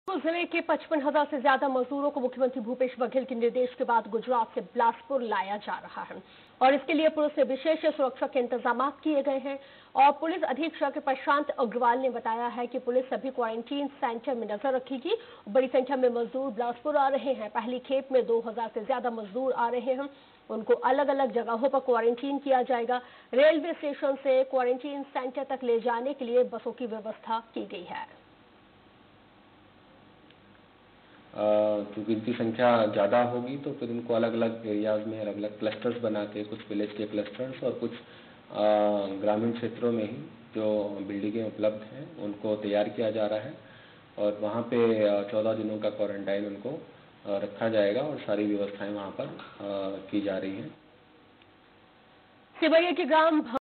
जिले के 55,000 से ज्यादा मजदूरों को मुख्यमंत्री भूपेश बघेल के निर्देश के बाद गुजरात से बिलासपुर लाया जा रहा है और इसके लिए पुलिस से विशेष सुरक्षा के इंतजाम किए गए हैं। और पुलिस अधीक्षक प्रशांत अग्रवाल ने बताया है कि पुलिस सभी क्वारंटीन सेंटर में नजर रखेगी। बड़ी संख्या में मजदूर बिलासपुर आ रहे हैं। पहली खेप में 2,000 से ज्यादा मजदूर आ रहे हैं। उनको अलग अलग जगहों पर क्वारंटीन किया जाएगा। रेलवे स्टेशन से क्वारंटीन सेंटर तक ले जाने के लिए बसों की व्यवस्था की गई है। क्योंकि इनकी संख्या ज़्यादा होगी तो फिर उनको अलग अलग एरियाज में अलग अलग क्लस्टर्स बना के, कुछ विलेज के क्लस्टर्स और कुछ ग्रामीण क्षेत्रों में ही जो बिल्डिंगें उपलब्ध हैं उनको तैयार किया जा रहा है और वहाँ पे 14 दिनों का क्वारंटाइन उनको रखा जाएगा और सारी व्यवस्थाएं वहाँ पर की जा रही हैं। सिमरिया के ग्राम